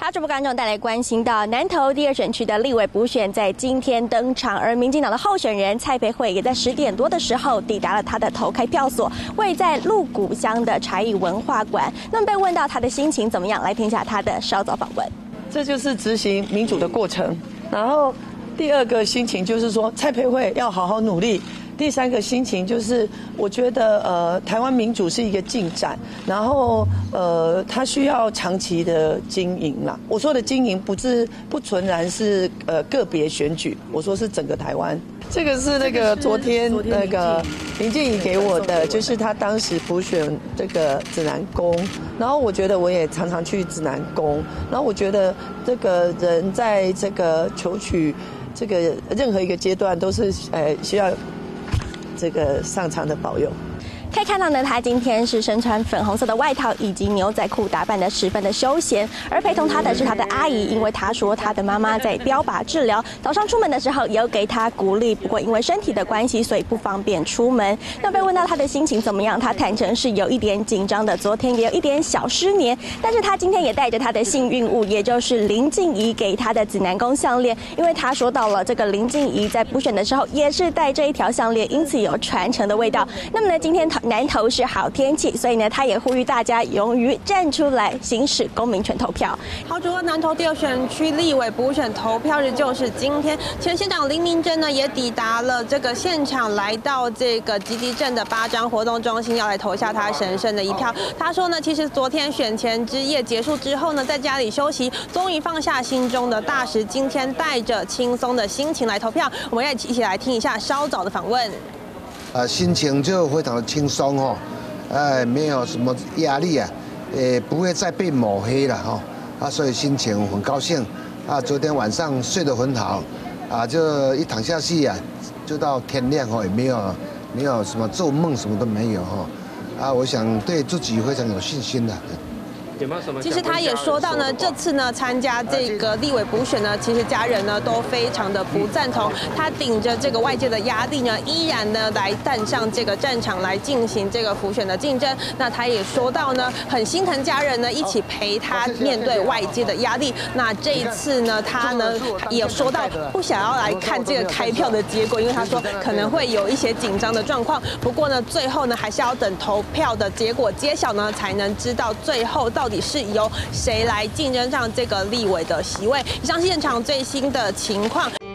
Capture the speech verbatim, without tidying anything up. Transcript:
好，主播观众带来关心到南投第二选区的立委补选在今天登场，而民进党的候选人蔡培慧也在十点多的时候抵达了他的投开票所，位在鹿谷乡的茶艺文化馆。那么被问到他的心情怎么样，来听一下他的稍早访问。 这就是执行民主的过程。然后第二个心情就是说，蔡培慧要好好努力。第三个心情就是，我觉得呃，台湾民主是一个进展，然后呃，它需要长期的经营啦。我说的经营不是不纯然是呃个别选举，我说是整个台湾。这个是那个昨天那个林静怡给我的，就是他当时补选这个指南宫，然后我觉得我也常常去指南宫，然后我觉得这个人在这个求取这个任何一个阶段都是呃需要。这个上苍的保佑。 可以看到呢，他今天是身穿粉红色的外套以及牛仔裤，打扮得十分的休闲。而陪同他的是他的阿姨，因为他说他的妈妈在标靶治疗，早上出门的时候也有给他鼓励，不过因为身体的关系，所以不方便出门。那被问到他的心情怎么样，他坦诚是有一点紧张的，昨天也有一点小失眠，但是他今天也带着他的幸运物，也就是林静怡给他的指南宫项链，因为他说到了这个林静怡在补选的时候也是戴这一条项链，因此有传承的味道。那么呢，今天南投是好天气，所以呢，他也呼吁大家勇于站出来行使公民权投票。好，除了南投第二选区立委补选投票日就是今天，前县长林明珍呢也抵达了这个现场，来到这个集集镇的八张活动中心，要来投下他神圣的一票。他说呢，其实昨天选前之夜结束之后呢，在家里休息，终于放下心中的大石，今天带着轻松的心情来投票。我们要一起来听一下稍早的访问。 啊，心情就非常的轻松哦，哎，没有什么压力啊，也不会再被抹黑了哈，啊，所以心情很高兴啊。昨天晚上睡得很好，啊，就一躺下去啊，就到天亮哦，也没有没有什么做梦，什么都没有哈，啊，我想对自己非常有信心的。 有没有什么？ 其实他也说到呢，这次呢参加这个立委补选呢，其实家人呢都非常的不赞同。他顶着这个外界的压力呢，依然呢来站上这个战场来进行这个补选的竞争。那他也说到呢，很心疼家人呢一起陪他面对外界的压力。那这一次呢，他呢也说到不想要来看这个开票的结果，因为他说可能会有一些紧张的状况。不过呢，最后呢还是要等投票的结果揭晓呢，才能知道最后到。到底是由谁来竞争上这个立委的席位？以上是现场最新的情况。